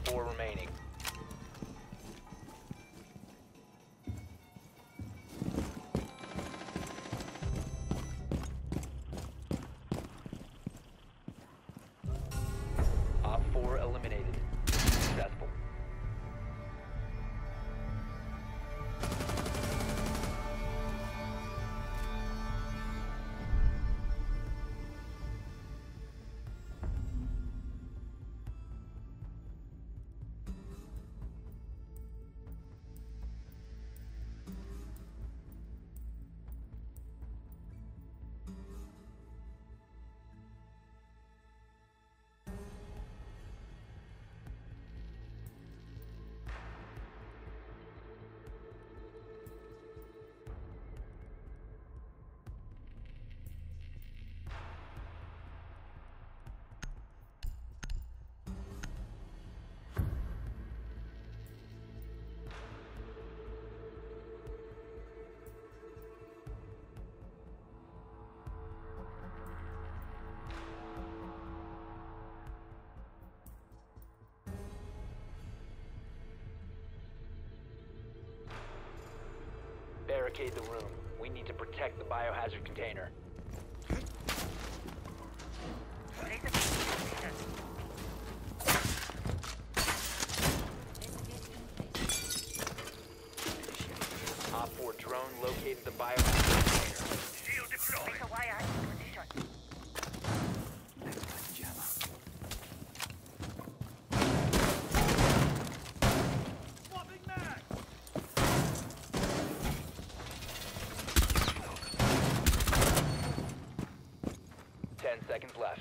4 remaining. Op 4 eliminated. Successful. Barricade the room. We need to protect the biohazard container. Op 4 drone located the biohazard container. Shield deployed. Swapping mag. 10 seconds left.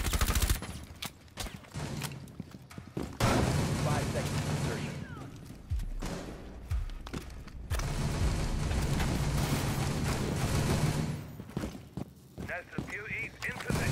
5 seconds to insertion. That's a few east in position.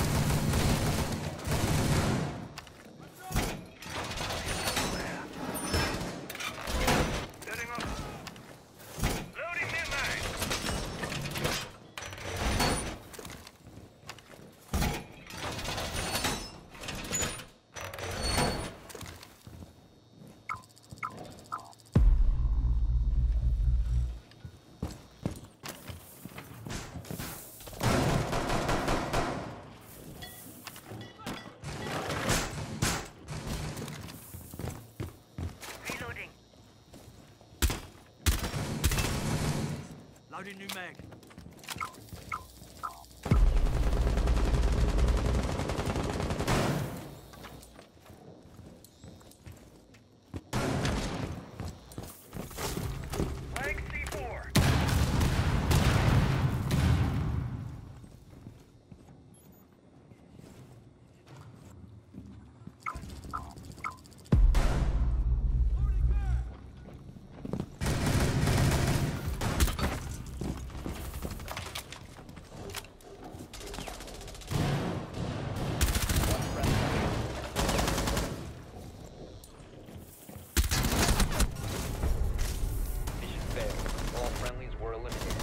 Setting up. Loading new mag. Reloading. Loading new mag. Flag C4. Mission failed. All friendlies were eliminated.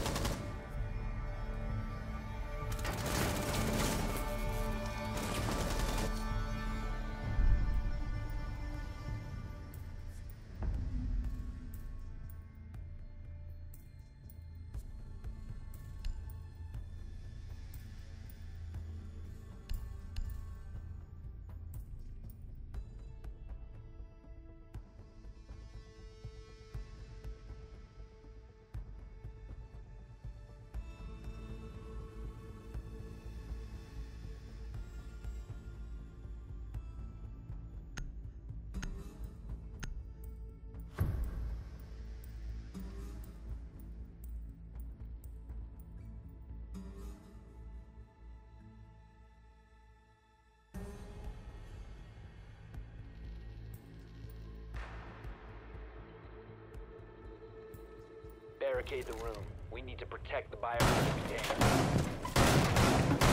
Barricade the room. We need to protect the biohazard container.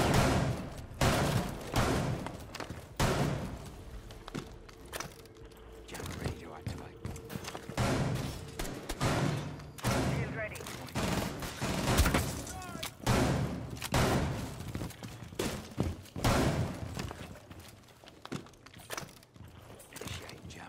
Jammer radio activate. Shield ready. Initiate jam.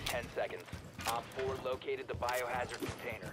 10 seconds. Op 4 located the biohazard container.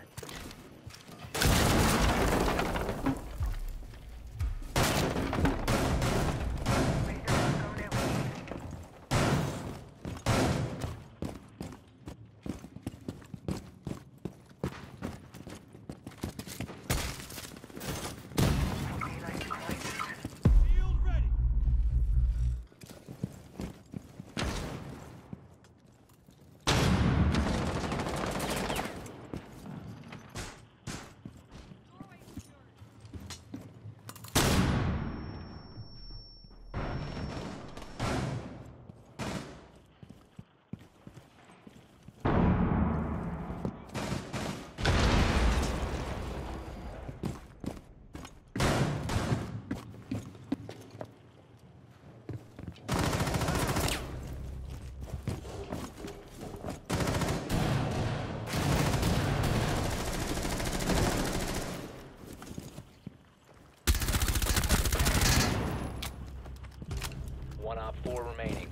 One Op 4 remaining.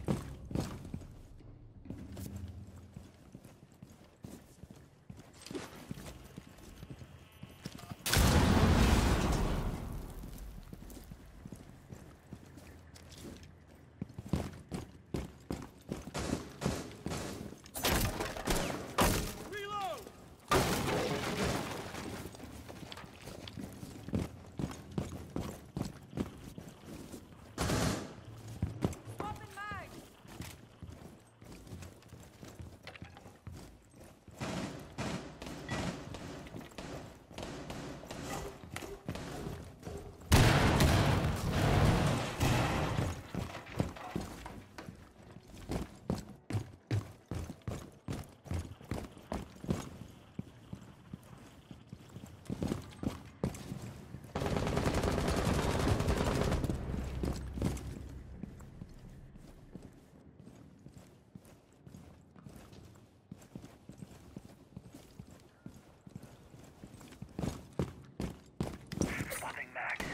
Spotting Max.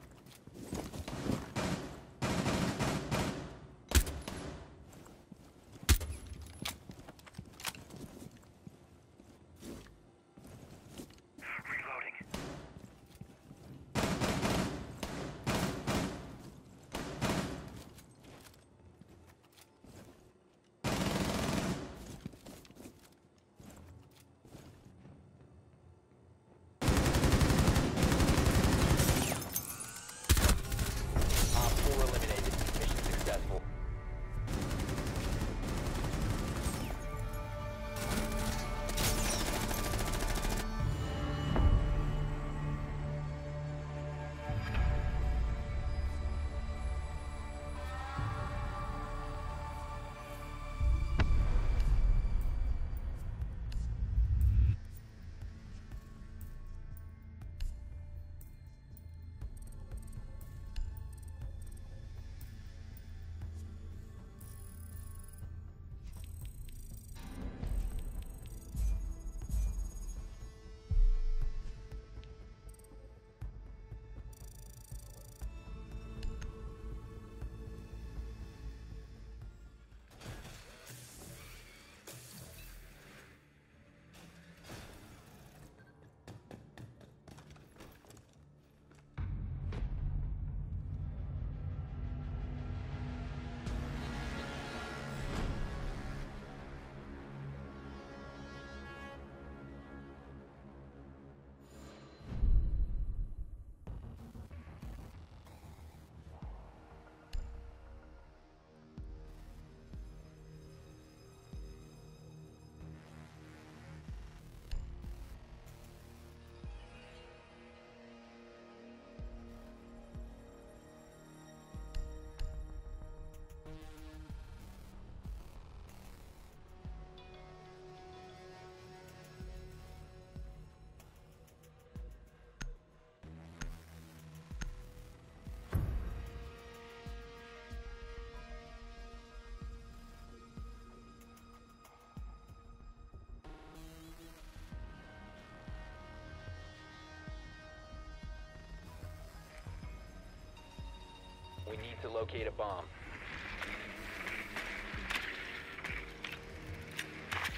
Reloading. Op 4 eliminated. Mission successful. We need to locate a bomb.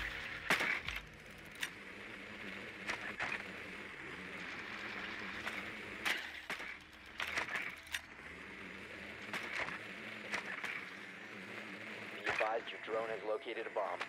Your drone has located a bomb.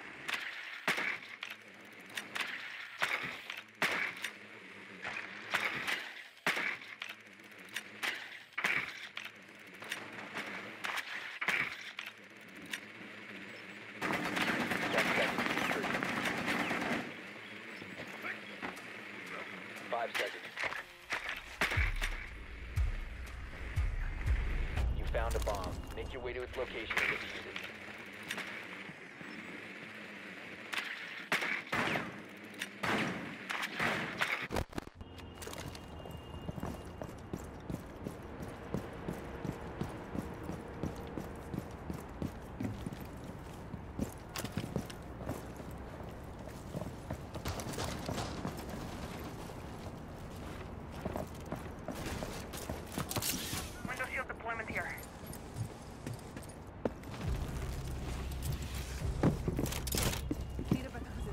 You found a bomb. Make your way to its location and defuse it. Window shield deployment here. Need a better position.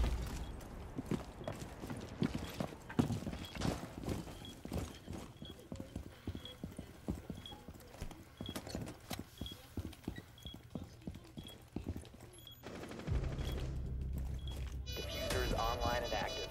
Diffuser is online and active.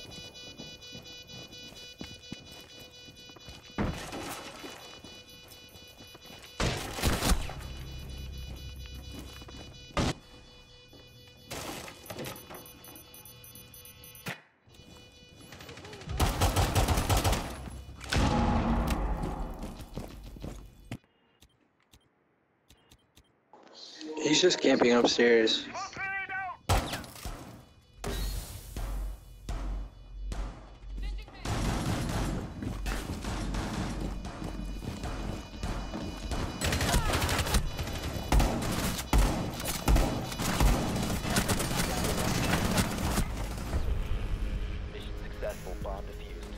He's just camping upstairs. Smoke grenade out! Mission successful. Bomb defused.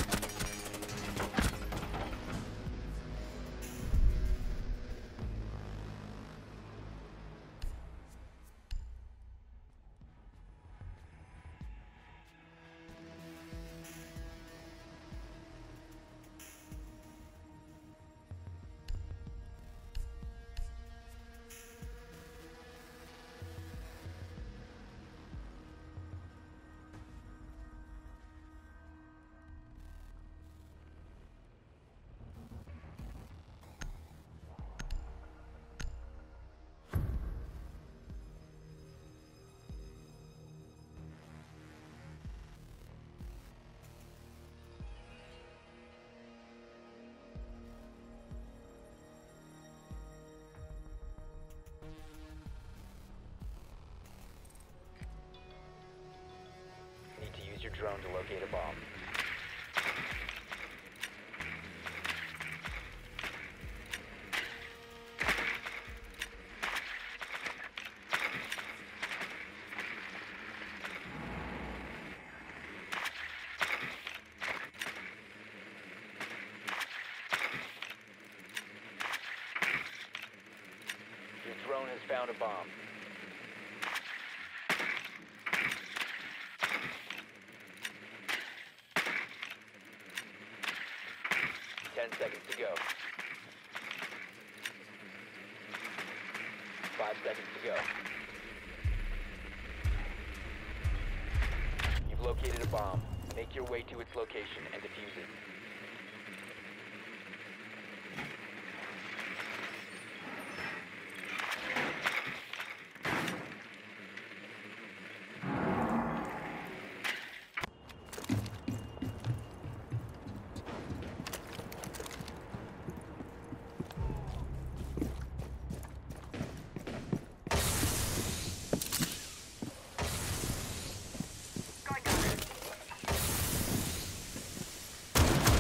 Need to use your drone to locate a bomb. Your drone has found a bomb. Ten seconds to go. 5 seconds to go. You've located a bomb. Make your way to its location and defuse it. Guy got it.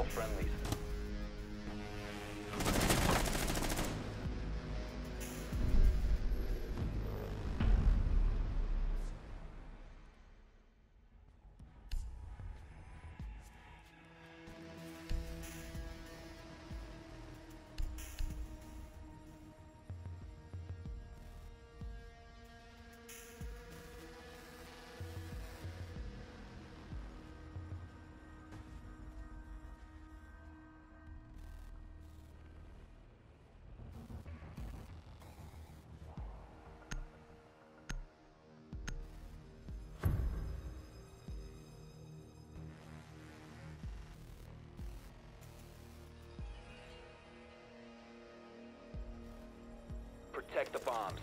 all friendlies. Protect the bombs.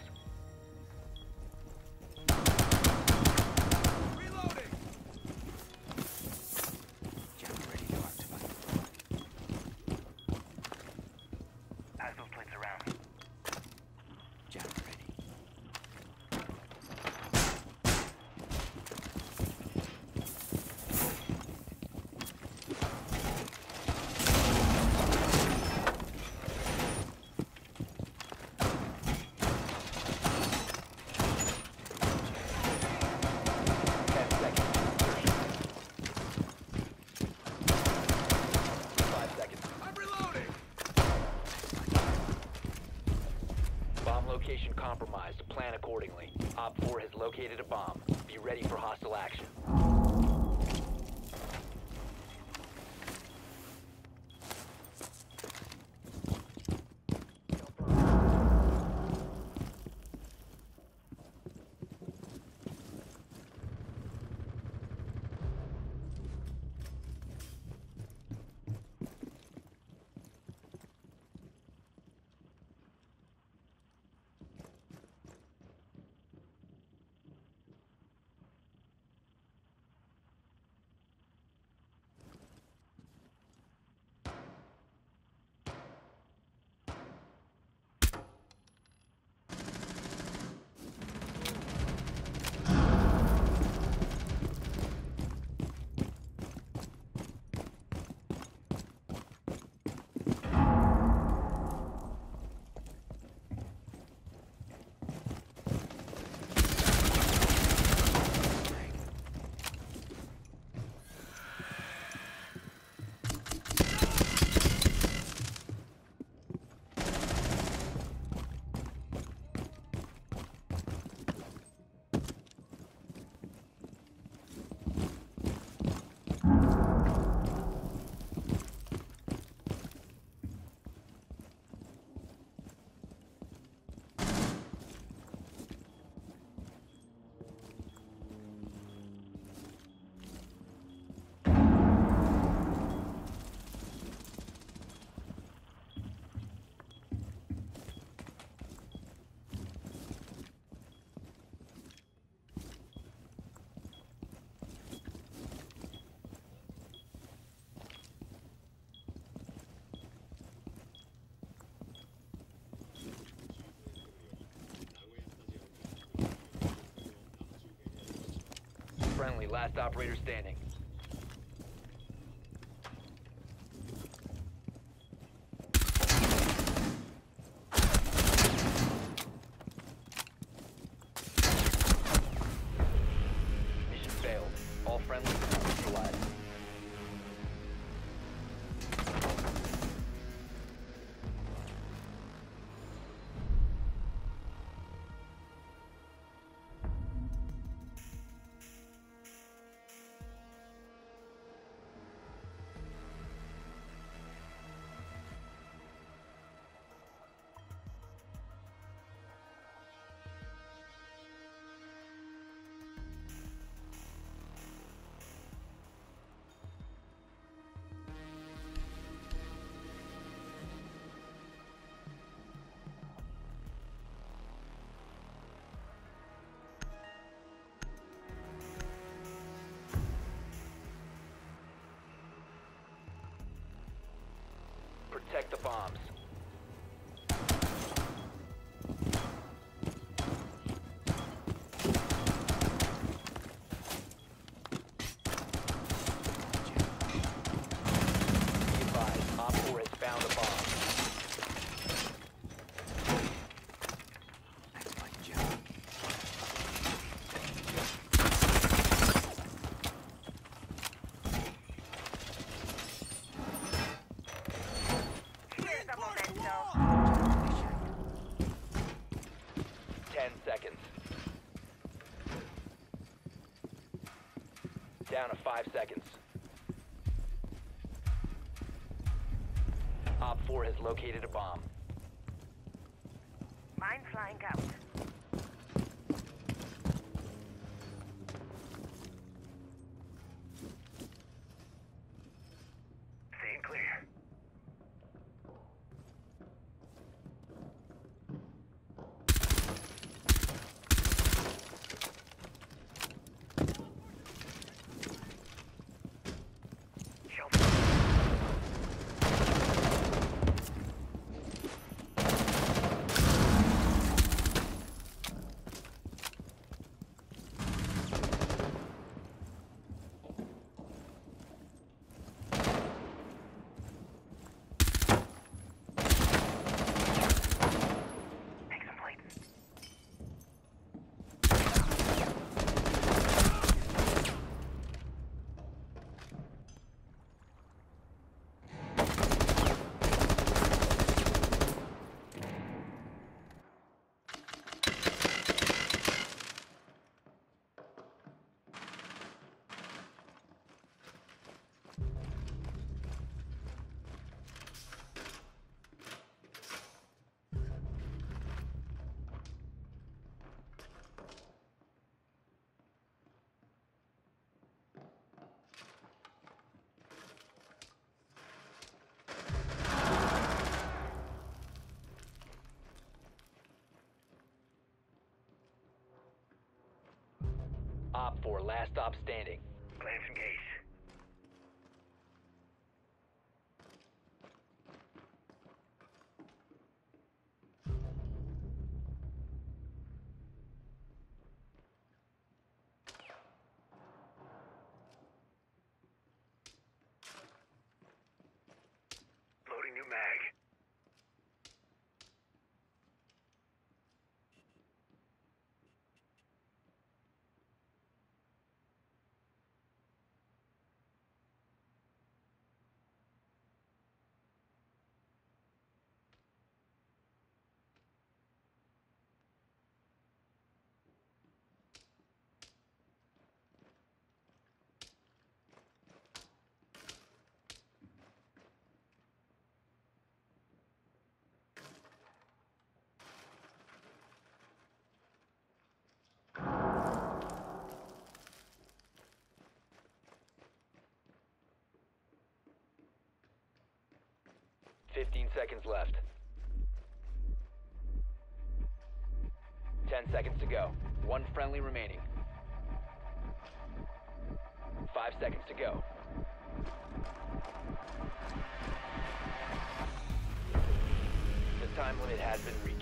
Reloading! Jam ready to activate. Pass those plates around. Jam ready. Location compromised. Plan accordingly. Op 4 has located a bomb. Be ready for hostile action. Friendly, last operator standing. Mission failed. All friendlies neutralized. Protect the bombs. 4 has located a bomb. Mine flying out. Staying clear. Shelter. Take some plates. Op 4, last stop standing. Glance engaged. Loading new mag. Fifteen seconds left. 10 seconds to go. One friendly remaining. 5 seconds to go. The time limit has been reached.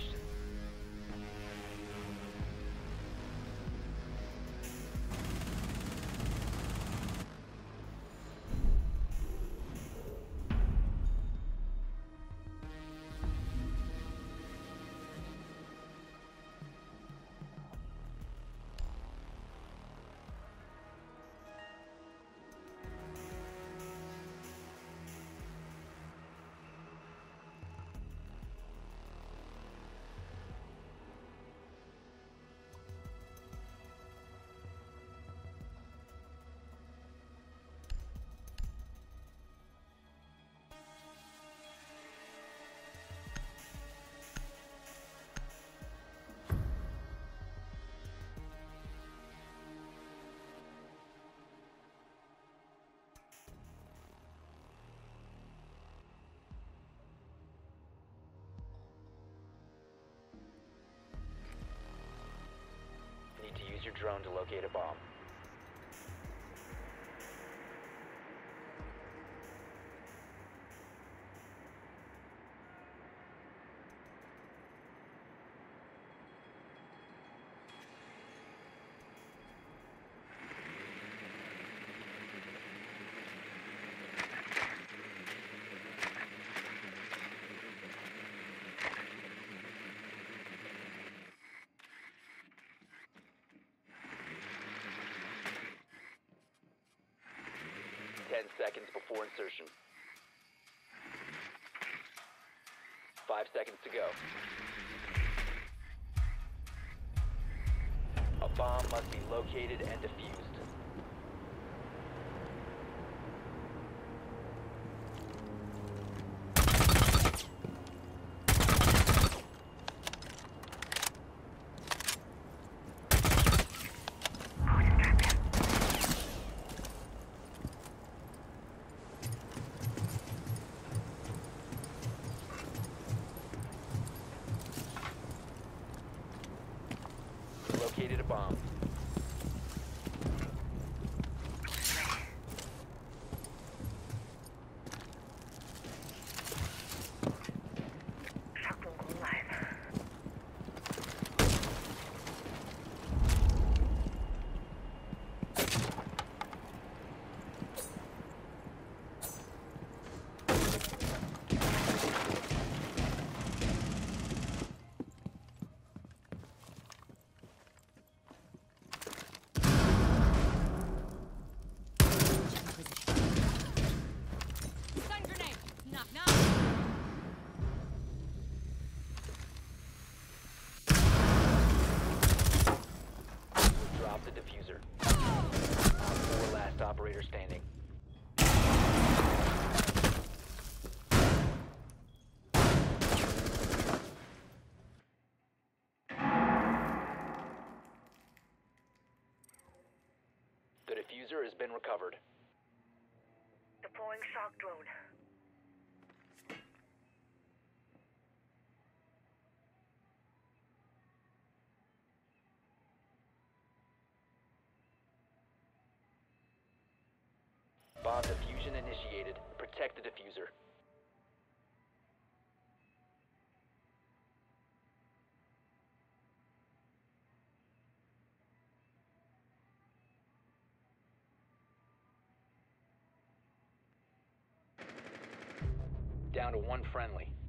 Need to use your drone to locate a bomb. Seconds before insertion. 5 seconds to go. A bomb must be located and defused. bomb. Shock won't go live. Stun grenade. Knock knock. Drop the diffuser. Op 4 last operator standing. The diffuser has been recovered. Deploying shock drone. Bomb diffusion initiated. Protect the diffuser. Down to one friendly.